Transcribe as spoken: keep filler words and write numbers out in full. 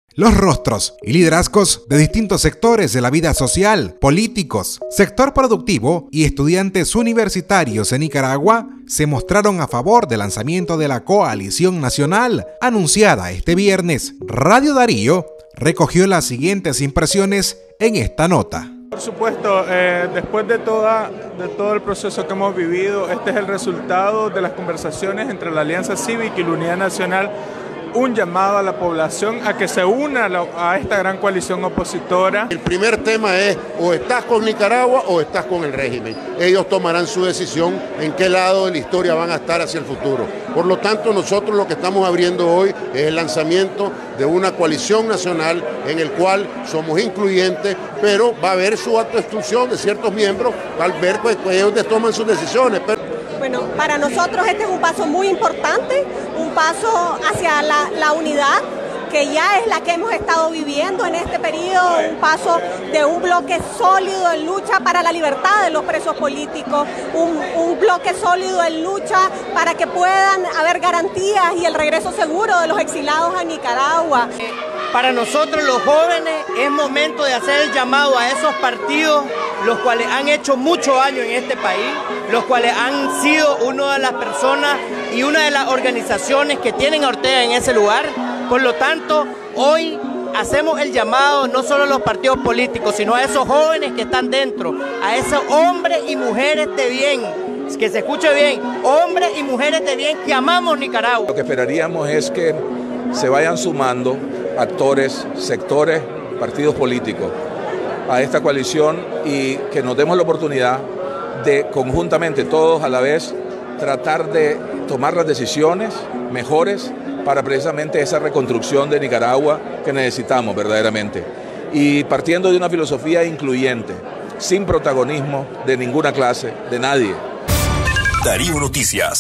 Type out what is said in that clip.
Los rostros y liderazgos de distintos sectores de la vida social, políticos, sector productivo y estudiantes universitarios en Nicaragua se mostraron a favor del lanzamiento de la coalición nacional anunciada este viernes. Radio Darío recogió las siguientes impresiones en esta nota. Por supuesto, eh, después de, toda, de todo el proceso que hemos vivido, este es el resultado de las conversaciones entre la Alianza Cívica y la Unidad Nacional, un llamado a la población a que se una a, la, a esta gran coalición opositora. El primer tema es o estás con Nicaragua o estás con el régimen. Ellos tomarán su decisión en qué lado de la historia van a estar hacia el futuro. Por lo tanto, nosotros lo que estamos abriendo hoy es el lanzamiento de una coalición nacional en el cual somos incluyentes, pero va a haber su autoexclusión de ciertos miembros al ver que pues, ellos toman sus decisiones. Pero... Bueno, para nosotros este es un paso muy importante, un paso hacia la, la unidad, que ya es la que hemos estado viviendo en este periodo, un paso de un bloque sólido en lucha para la libertad de los presos políticos, un, un bloque sólido en lucha para que puedan haber garantías y el regreso seguro de los exilados a Nicaragua. Para nosotros los jóvenes es momento de hacer el llamado a esos partidos, los cuales han hecho mucho daño en este país, los cuales han sido una de las personas y una de las organizaciones que tienen a Ortega en ese lugar. Por lo tanto, hoy hacemos el llamado no solo a los partidos políticos, sino a esos jóvenes que están dentro, a esos hombres y mujeres de bien, que se escuche bien, hombres y mujeres de bien que amamos Nicaragua. Lo que esperaríamos es que se vayan sumando actores, sectores, partidos políticos a esta coalición y que nos demos la oportunidad de conjuntamente todos a la vez tratar de tomar las decisiones mejores para precisamente esa reconstrucción de Nicaragua que necesitamos verdaderamente. Y partiendo de una filosofía incluyente, sin protagonismo de ninguna clase, de nadie. Darío Noticias.